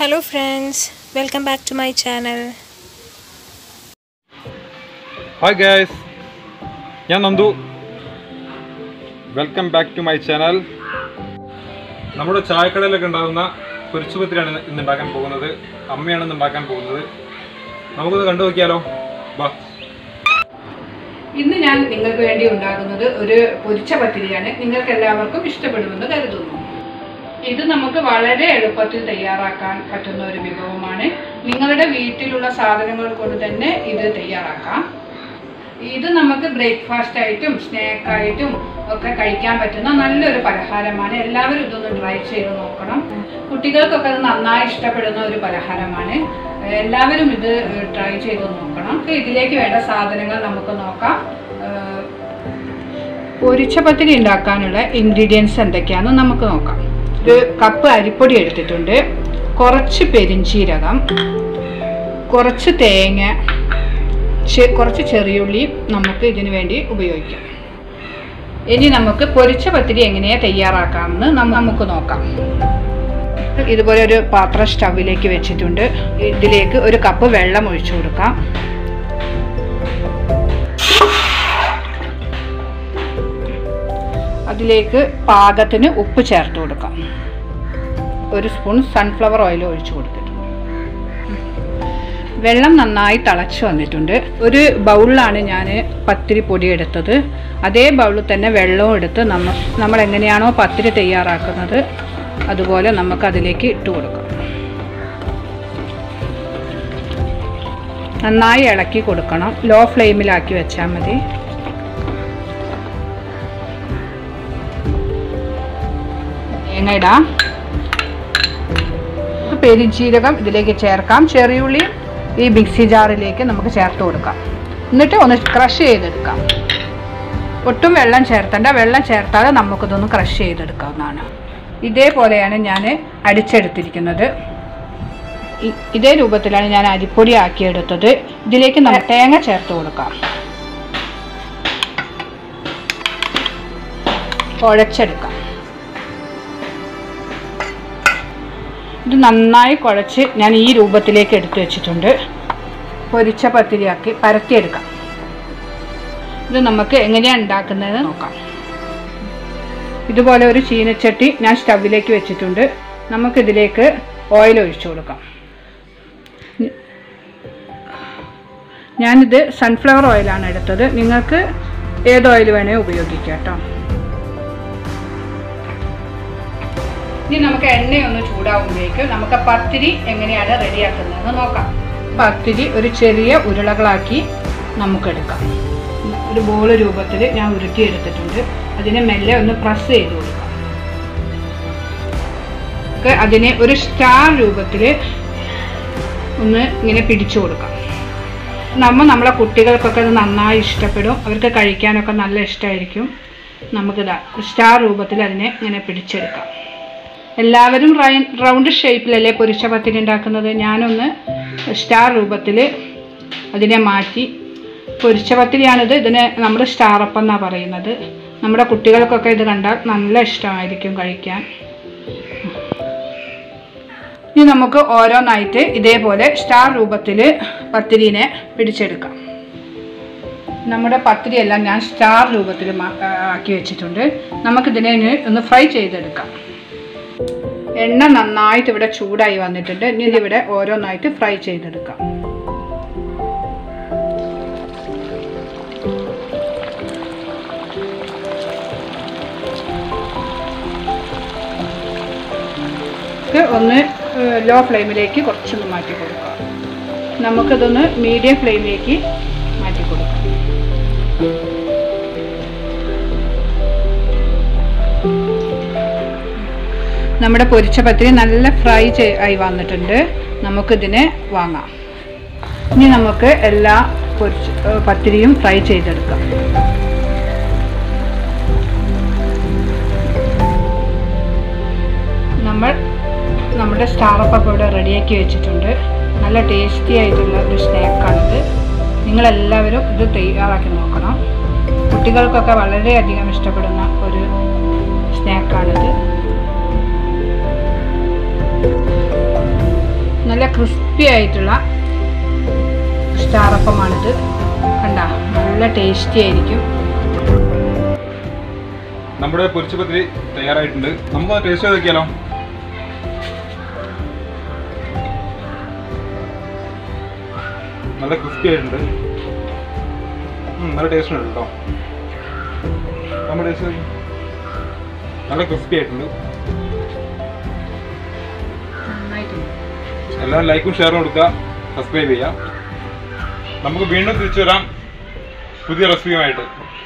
Hello friends, welcome back to my channel. Hi guys, I am Nandu. Welcome back to my channel. നമ്മുടെ ചായക്കടയിലൊക്കെ ഉണ്ടാകുന്ന പൊരിച്ച പത്തിരിയാണ് ഇന്ന് ഉണ്ടാക്കാൻ പോകുന്നത്. അമ്മയാണ് ഇന്ന് ഉണ്ടാക്കാൻ പോകുന്നത്. നമുക്കൊന്ന് കണ്ടു നോക്കിയാലോ. വാ. ഇന്ന് ഞാൻ നിങ്ങൾക്ക് വേണ്ടി ഉണ്ടാക്കുന്നത് ഒരു പൊരിച്ച പത്തിരിയാണ്. നിങ്ങൾക്ക് എല്ലാവർക്കും ഇഷ്ടപ്പെടുമെന്ന് കരുതുന്നു. ഇത് നമുക്ക് വളരെ എളുപ്പത്തിൽ തയ്യാറാക്കാൻ പറ്റുന്ന ഒരു വിഭവമാണ്. നിങ്ങളുടെ വീട്ടിലുള്ള സാധനങ്ങൾ കൊണ്ട് തന്നെ ഇത് തയ്യാറാക്കാം. ഇത് നമുക്ക് ബ്രേക്ക്ഫാസ്റ്റ് ആയിട്ടും സ്നാക്കായിട്ടും ഒക്കെ കഴിക്കാൻ പറ്റുന്ന നല്ലൊരു പലഹാരമാണ്. എല്ലാവരും ഇതൊന്ന് ട്രൈ ചെയ്ത് നോക്കണം. കുട്ടികൾക്കൊക്കെ അത് നന്നായി ഇഷ്ടപ്പെടുന്ന ഒരു പലഹാരമാണ്. എല്ലാവരും ഇത് ട്രൈ ചെയ്ത് നോക്കണം. ഇതിലേക്ക് വേണ്ട സാധനങ്ങൾ നമുക്ക് നോക്കാം. പൊരിച്ച പത്തിരി ഉണ്ടാക്കാനുള്ള ഇൻഗ്രീഡിയൻസ് എന്തൊക്കെയാണെന്ന് നമുക്ക് നോക്കാം. ഒരു കപ്പ് അരിപ്പൊടി എടുത്തിട്ടുണ്ട്, കുറച്ച് പെരിഞ്ചീരകം, കുറച്ച് തേങ്ങ, കുറച്ച് ചെറിയുള്ളി നമുക്ക് ഇതിനു വേണ്ടി ഉപയോഗിക്കാം. ഇനി നമുക്ക് പൊരിച്ച പത്തിരി എങ്ങനെയാണ് തയ്യാറാക്കാമെന്ന് നമുക്ക് നോക്കാം. ഇതുപോലെ ഒരു പാത്രം സ്റ്റൗവിലേക്ക് വെച്ചിട്ടുണ്ട്. ഇതിലേക്ക് ഒരു കപ്പ് വെള്ളം ഒഴിച്ചു കൊടുക്കാം. അതിലേക്ക് പാകത്തിന് ഉപ്പ് ചേർത്ത് കൊടുക്കാം. ഒരു സ്പൂൺ സൺഫ്ലവർ ഓയിൽ ഒഴിച്ചു കൊടുത്തിട്ടുണ്ട്. വെള്ളം നന്നായി തിളച്ച് വന്നിട്ടുണ്ട്. ഒരു ബൗളിലാണ് ഞാൻ പത്തിരി പൊടി എടുത്തത്. അതേ ബൗളിൽ തന്നെ വെള്ളവും എടുത്ത് നമ്മൾ എങ്ങനെയാണോ പത്തിരി തയ്യാറാക്കുന്നത് അതുപോലെ നമുക്ക് അതിലേക്ക് ഇട്ട് കൊടുക്കാം. നന്നായി ഇളക്കി കൊടുക്കണം. ലോ ഫ്ലെയിമിലാക്കി വെച്ചാൽ മതി. തേങ്ങ ഇടാം. പെരിഞ്ചീരകം ഇതിലേക്ക് ചേർക്കാം. ചെറിയുള്ളി ഈ മിക്സി ജാറിലേക്ക് നമുക്ക് ചേർത്ത് കൊടുക്കാം. എന്നിട്ട് ഒന്ന് ക്രഷ് ചെയ്തെടുക്കാം. ഒട്ടും വെള്ളം ചേർത്തേണ്ട. വെള്ളം ചേർത്താതെ നമുക്കിതൊന്ന് ക്രഷ് ചെയ്തെടുക്കാവുന്നതാണ്. ഇതേപോലെയാണ് ഞാൻ അടിച്ചെടുത്തിരിക്കുന്നത്. ഇതേ രൂപത്തിലാണ് ഞാൻ അരിപ്പൊടി ആക്കിയെടുത്തത്. ഇതിലേക്ക് നമ്മൾ തേങ്ങ ചേർത്ത് കൊടുക്കാം. കുഴച്ചെടുക്കാം. ഇത് നന്നായി കുഴച്ച് ഞാൻ ഈ രൂപത്തിലേക്ക് എടുത്തു വെച്ചിട്ടുണ്ട്. പൊരിച്ച പത്തിരിയാക്കി പരത്തിയെടുക്കാം. ഇത് നമുക്ക് എങ്ങനെയാണ് ഉണ്ടാക്കുന്നതെന്ന് നോക്കാം. ഇതുപോലെ ഒരു ചീനച്ചട്ടി ഞാൻ സ്റ്റൗവിലേക്ക് വെച്ചിട്ടുണ്ട്. നമുക്കിതിലേക്ക് ഓയിൽ ഒഴിച്ചു കൊടുക്കാം. ഞാനിത് സൺഫ്ലവർ ഓയിലാണ് എടുത്തത്. നിങ്ങൾക്ക് ഏത് ഓയിൽ വേണേൽ ഉപയോഗിക്കാം കേട്ടോ. ഇനി നമുക്ക് എണ്ണയൊന്ന് ചൂടാവുമ്പോഴേക്ക് നമുക്ക് പത്തിരി എങ്ങനെയാണ് റെഡിയാക്കുന്നതെന്ന് നോക്കാം. പത്തിരി ഒരു ചെറിയ ഉരുളകളാക്കി നമുക്കെടുക്കാം. ഒരു ബോൾ രൂപത്തിൽ ഞാൻ ഉരുട്ടിയെടുത്തിട്ടുണ്ട്. അതിനെ മെല്ലെ ഒന്ന് പ്രസ് ചെയ്ത് കൊടുക്കാം. അതിനെ ഒരു സ്റ്റാർ രൂപത്തിൽ ഒന്ന് ഇങ്ങനെ പിടിച്ചു കൊടുക്കാം. നമ്മളെ കുട്ടികൾക്കൊക്കെ അത് നന്നായി ഇഷ്ടപ്പെടും. അവർക്ക് കഴിക്കാനൊക്കെ നല്ല ഇഷ്ടമായിരിക്കും. നമുക്കിതാ സ്റ്റാർ രൂപത്തിൽ അതിനെ ഇങ്ങനെ പിടിച്ചെടുക്കാം. എല്ലാവരും റൗണ്ട് ഷേപ്പിലല്ലേ പൊരിച്ച പത്തിരി ഉണ്ടാക്കുന്നത്. ഞാനൊന്ന് സ്റ്റാർ രൂപത്തിൽ അതിനെ മാറ്റി. പൊരിച്ച പത്തിരിയാണിത്. ഇതിനെ നമ്മൾ സ്റ്റാറപ്പം എന്നാണ് പറയുന്നത്. നമ്മുടെ കുട്ടികൾക്കൊക്കെ ഇത് കണ്ടാൽ നല്ല ഇഷ്ടമായിരിക്കും കഴിക്കാൻ. ഇനി നമുക്ക് ഓരോന്നായിട്ട് ഇതേപോലെ സ്റ്റാർ രൂപത്തിൽ പത്തിരിനെ പിടിച്ചെടുക്കാം. നമ്മുടെ പത്തിരിയെല്ലാം ഞാൻ സ്റ്റാർ രൂപത്തിൽ ആക്കി വെച്ചിട്ടുണ്ട്. നമുക്കിതിനെ ഒന്ന് ഫ്രൈ ചെയ്തെടുക്കാം. എണ്ണ നന്നായിട്ട് ഇവിടെ ചൂടായി വന്നിട്ടുണ്ട്. ഇനി ഇതിവിടെ ഓരോന്നായിട്ട് ഫ്രൈ ചെയ്തെടുക്കാം. ഒന്ന് ലോ ഫ്ലെയിമിലേക്ക് കുറച്ചൊന്ന് മാറ്റി കൊടുക്കാം. നമുക്കിതൊന്ന് മീഡിയം ഫ്ലെയിമിലേക്ക് മാറ്റി കൊടുക്കാം. നമ്മുടെ പൊരിച്ച പത്തിരി നല്ല ഫ്രൈ ആയി വന്നിട്ടുണ്ട്. നമുക്കിതിനെ വാങ്ങാം. ഇനി നമുക്ക് എല്ലാ പത്തിരിയും ഫ്രൈ ചെയ്തെടുക്കാം. നമ്മുടെ സ്റ്റാറപ്പം ഇവിടെ റെഡിയാക്കി വെച്ചിട്ടുണ്ട്. നല്ല ടേസ്റ്റി ആയിട്ടുള്ള ഒരു സ്നാക്കാണിത്. നിങ്ങളെല്ലാവരും ഇത് തയ്യാറാക്കി നോക്കണം. കുട്ടികൾക്കൊക്കെ വളരെയധികം ഇഷ്ടപ്പെടുന്ന ഒരു സ്നാക്കാണിത്. നല്ല ക്രിസ്പി ആയിട്ടുള്ള സ്റ്റാറപ്പമാണിത്. കണ്ട, നല്ല ടേസ്റ്റി ആയിരിക്കും. നമ്മുടെ പൊരിച്ച പത്തിരി തയ്യാറായിട്ടുണ്ട്. നമുക്ക് ടേസ്റ്റ് ചെയ്ത് നോക്കിയാലോ. നല്ല ക്രിസ്പി ആയിട്ടുണ്ട്. നല്ല ടേസ്റ്റ് ഉണ്ട് കേട്ടോ. നമ്മൾ ടേസ്റ്റ് നോക്കി. നല്ല ക്രിസ്പി ആയിട്ടുണ്ട്. എല്ലാവരും ലൈക്കും ഷെയറും കൊടുക്കുക, സബ്സ്ക്രൈബ് ചെയ്യാം. നമുക്ക് വീണ്ടും തിരിച്ചു വരാം പുതിയ റെസിപ്പിയുമായിട്ട്.